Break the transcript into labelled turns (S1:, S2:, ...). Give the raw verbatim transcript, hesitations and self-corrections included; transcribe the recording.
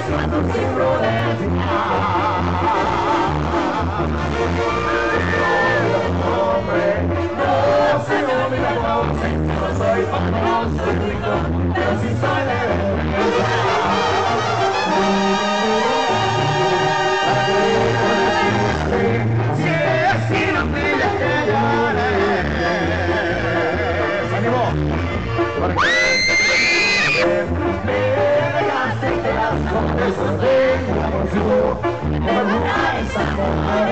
S1: Eso es de la por su, por una esa